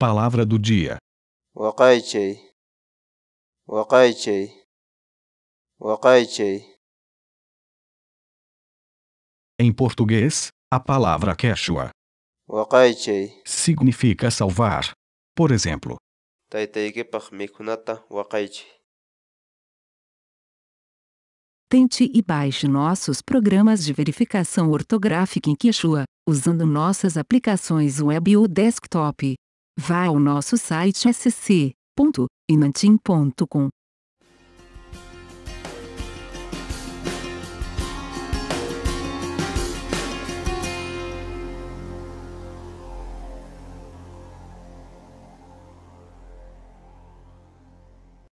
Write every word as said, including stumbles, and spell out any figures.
Palavra do dia. Waqaychay, waqaychay, waqaychay. Em português, a palavra quechua Waqaychay, significa salvar. Por exemplo, taytaykipaq mikhunata waqaychay. Tente e baixe nossos programas de verificação ortográfica em Quechua, usando nossas aplicações web ou desktop. Vá ao nosso site s c ponto inantim ponto com.